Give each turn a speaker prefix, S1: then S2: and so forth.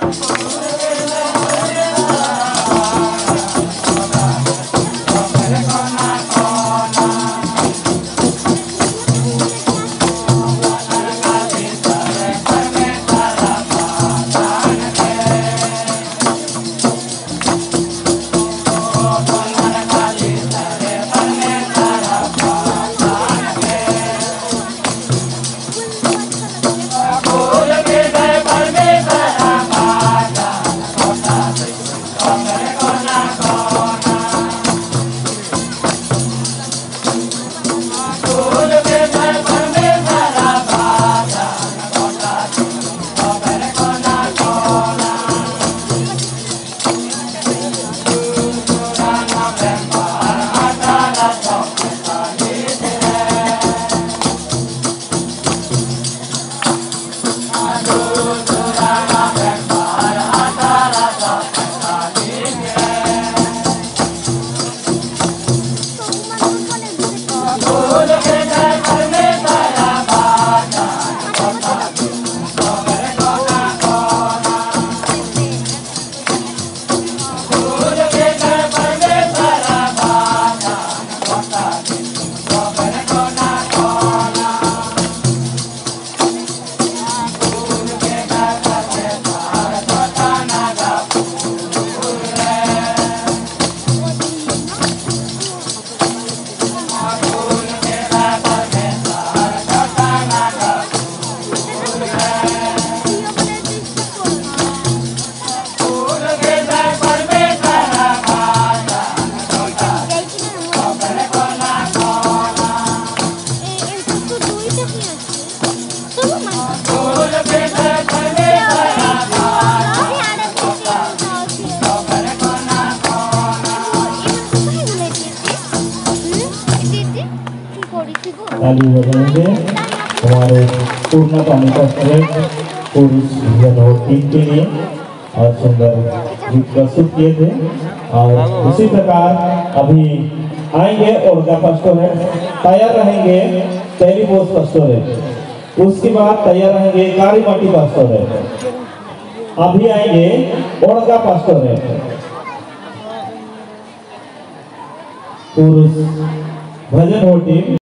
S1: ताली बजाएंगे हमारे पूर्ण पानी का पुरुष टीम के लिए और सुंदर गीत प्रस्तुत किए थे। और उसी प्रकार अभी आएंगे और तैयार रहेंगे पहली पोस्ट पस्टोरेट, उसके बाद तैयार रहेंगे कारीमाटी पस्टोरेट, अभी आएंगे ओरगा पस्टोरेट। पुरुष भजन हो टीम